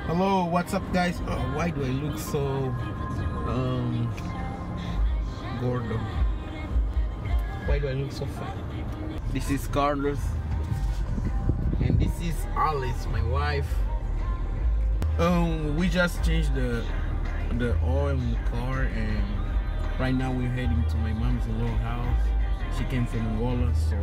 Hello, what's up guys? Why do I look so gordo? Why do I look so fat? This is Carlos and this is Alice, my wife. We just changed the oil in the car and right now we're heading to my mom's little house. She came from Angola, so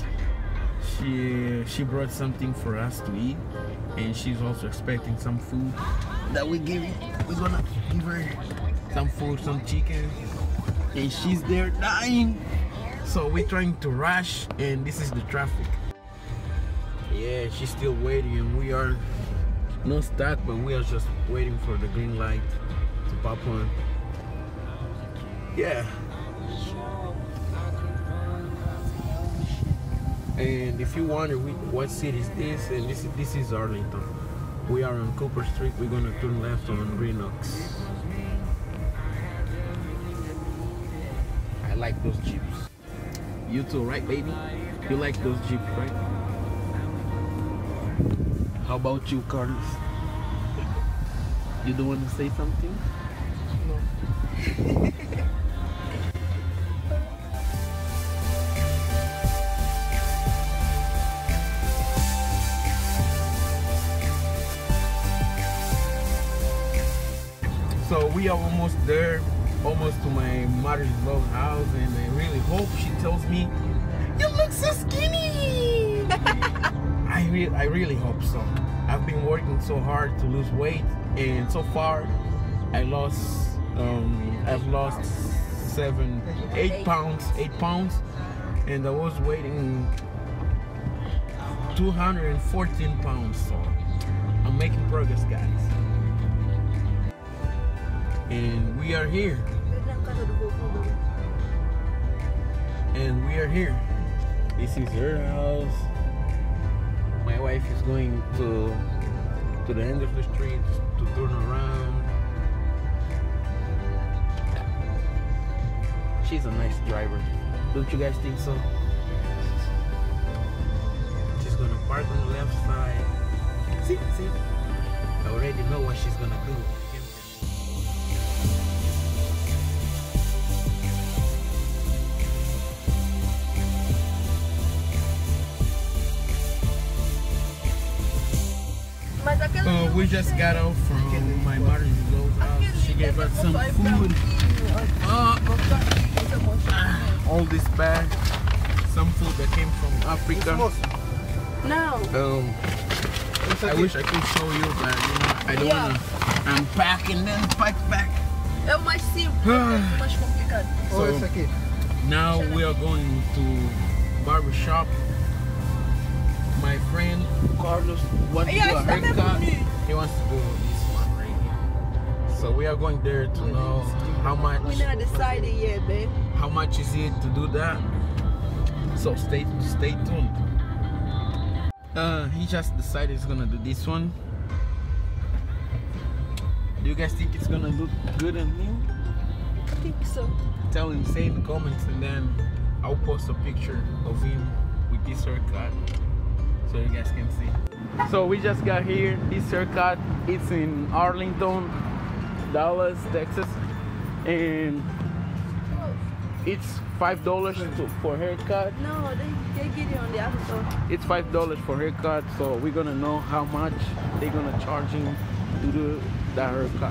she brought something for us to eat, and she's also expecting some food that we're gonna give her some food, some chicken, and she's there dying. So we're trying to rush, and this is the traffic. Yeah, she's still waiting, and we are not stuck, but we are just waiting for the green light to pop on. Yeah. And if you wonder what city is this, and this is Arlington. We are on Cooper Street. We're gonna turn left on Green Oaks. I like those Jeeps. You too, right, baby? You like those Jeeps, right? How about you, Carlos? You don't want to say something? No. So we are almost there, almost to my mother's love house, and I really hope she tells me, "You look so skinny." I really hope so. I've been working so hard to lose weight, and so far I've lost 8 pounds, and I was weighing 214 pounds. So I'm making progress, guys. And we are here. This is her house. My wife is going to the end of the street to turn around. She's a nice driver. Don't you guys think so? She's gonna park on the left side. See? I already know what she's gonna do. We just got out from my mother's house. She gave us some food. All this bag, some food that came from Africa. No. I wish I could show you, but you know, I don't wanna unpack and then pack back. É o mais simples, é mais complicado. So now we are going to barbershop. My friend Carlos wants to do a haircut. He wants to do this one right here. So we are going there to know how much. We not decided yet, babe. How much is it to do that? So stay tuned. He just decided he's gonna do this one. Do you guys think it's gonna look good on him? I think so. Tell him, say in the comments, and then I'll post a picture of him with this haircut, so you guys can see. So we just got here. This haircut, it's in Arlington, Dallas, Texas, and it's $5 for haircut. No, they get it on the other store. It's $5 for haircut, so we're gonna know how much they're gonna charge him to do that haircut.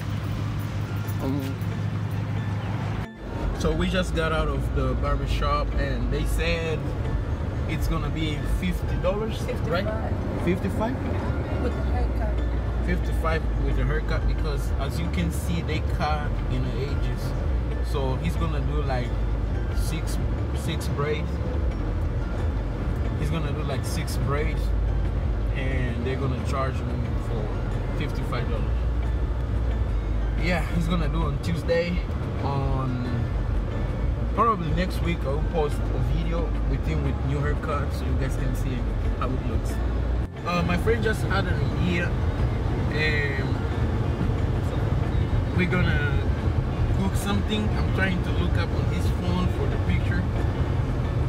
So we just got out of the barber shop and they said it's gonna be $50, 55. right? 55? With the haircut. 55 with the haircut, because as you can see they cut in the edges. So he's gonna do like six braids. He's gonna do like 6 braids, and they're gonna charge him for $55. Yeah, he's gonna do on Tuesday. On probably next week I'll post a video with him with new haircut, so you guys can see how it looks. My friend just had an idea, and we're gonna cook something. I'm trying to look up on his phone for the picture.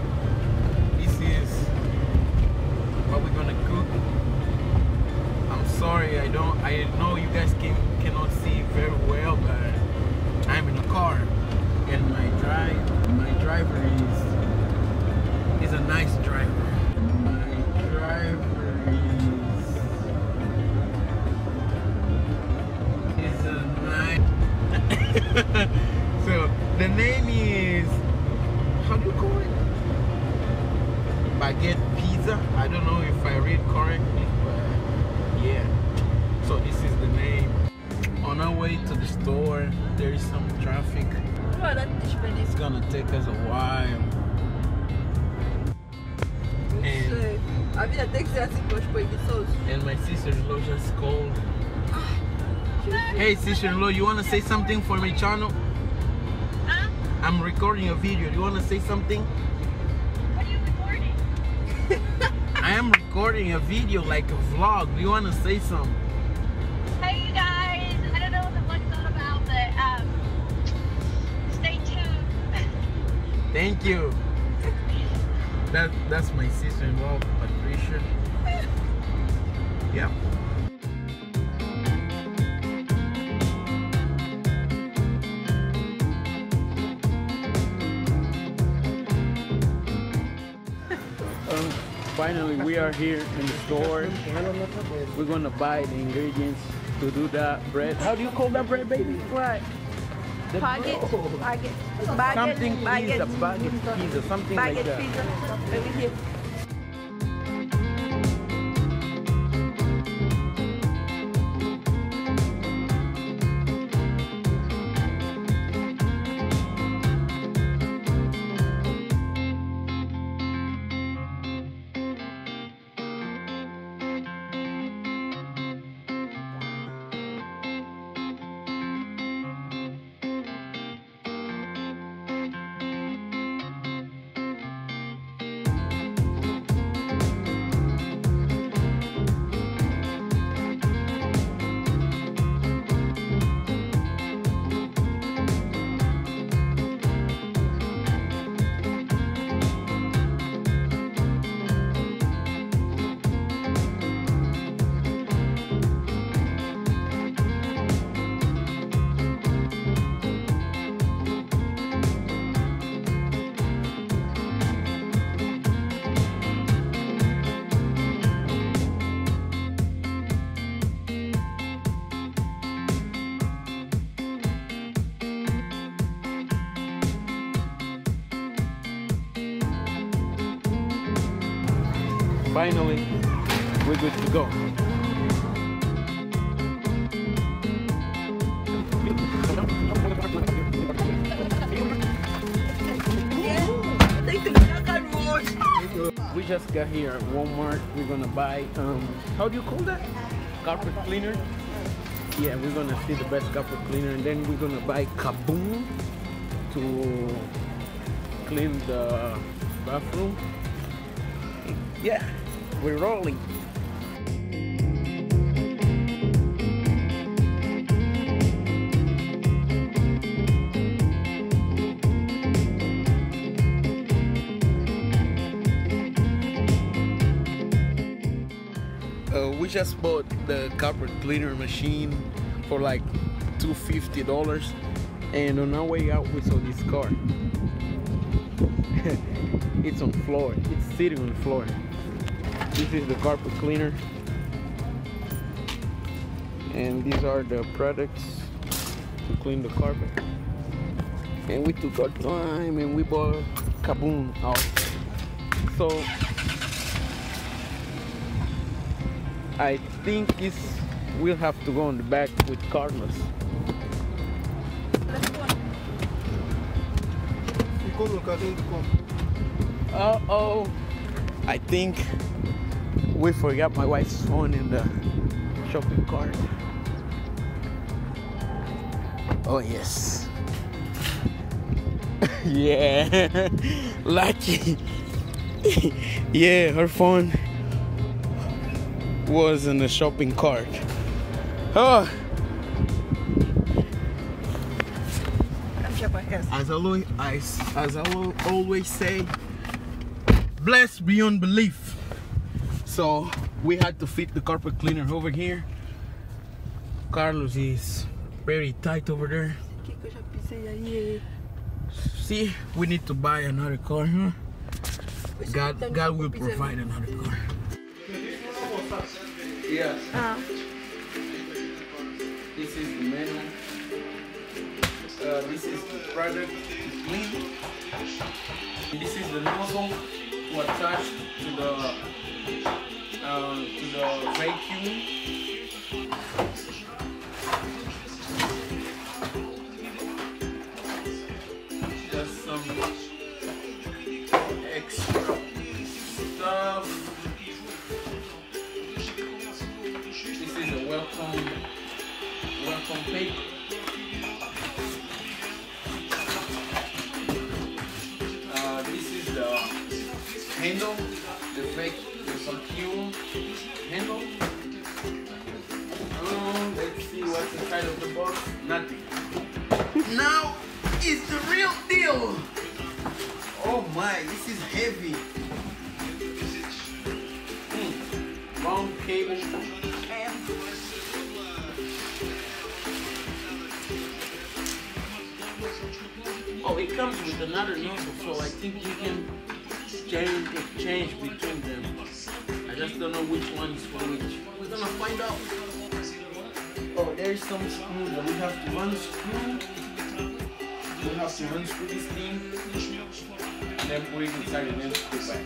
This is what we're gonna cook. I'm sorry, I know you guys cannot see very well, but I'm in a car, and my driver is a nice driver. My driver is a nice. So the name is, how do you call it? Baguette Pizza. I don't know if I read correctly, but yeah. So this is the name. On our way to the store, there is some traffic. It's gonna take us a while. And my sister-in-law just called. Hey sister-in-law, you wanna say something for my channel? Huh? I'm recording a video. Do you wanna say something? What are you recording? I am recording a video, like a vlog. Do you wanna say something? Hey you guys, I don't know what the vlog's all about, but stay tuned. Thank you. That's my sister-in-law, Patricia. Yeah. Finally, we are here in the store. We're gonna buy the ingredients to do that bread. How do you call that bread, baby? What? The Baguette. something pizza, baguette pizza, something like Baguette that. pizza. Over here. Finally, we're good to go. We just got here at Walmart. We're gonna buy, how do you call that? Carpet cleaner? Yeah, we're gonna see the best carpet cleaner, and then we're gonna buy Kaboom to clean the bathroom. Yeah, we're rolling. We just bought the carpet cleaner machine for like $250, and on our way out we saw this car. It's on the floor. It's sitting on the floor. This is the carpet cleaner, and these are the products to clean the carpet. And we took our time and we bought Kaboom out. So I think this will have to go on the back with Carlos. Uh-oh, I think we forgot my wife's phone in the shopping cart. Oh yes. Yeah, lucky. Yeah, her phone was in the shopping cart. Oh. As I will always say, blessed beyond belief. So we had to fit the carpet cleaner over here. Carlos is very tight over there. See, we need to buy another car, huh? God will provide another car. Yes. This is the menu. This is the product to clean. This is the nozzle to attach to the vacuum. Just some extra stuff. This is a welcome paper. This is the handle, the some fuel handle. Let's see what's inside of the box. Nothing. Now is the real deal. Oh my, this is heavy. Long cable. Oh, it comes with another nozzle, so I think you can change between them. I just don't know which one is for which. We're gonna find out. Oh, there's some screw that we have to unscrew. We have to unscrew this thing, and then put it inside and then screw back.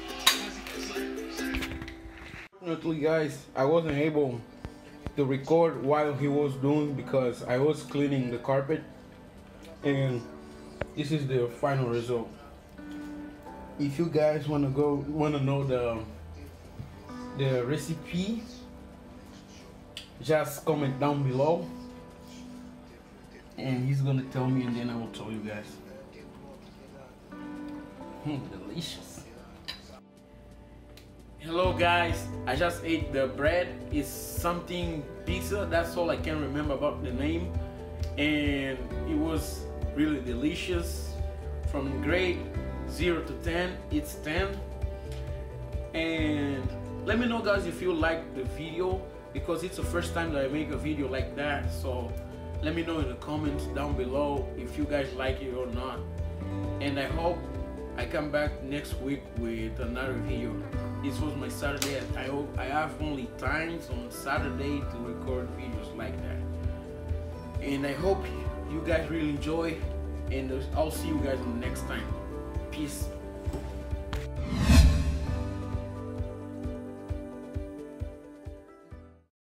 Unfortunately, guys, I wasn't able to record while he was doing because I was cleaning the carpet, and this is the final result. If you guys want to know the recipe, just comment down below, and he's gonna tell me, and then I will tell you guys. Delicious. Hello guys, I just ate the bread. It's something pizza, that's all I can remember about the name, and it was really delicious. From grade 0 to 10, it's 10. And let me know guys if you like the video, because it's the first time that I make a video like that. So let me know in the comments down below if you guys like it or not, and I hope I come back next week with another video. This was my Saturday. I hope I have only times on Saturday to record videos like that, and I hope you guys really enjoy, and I'll see you guys on the next time. Peace.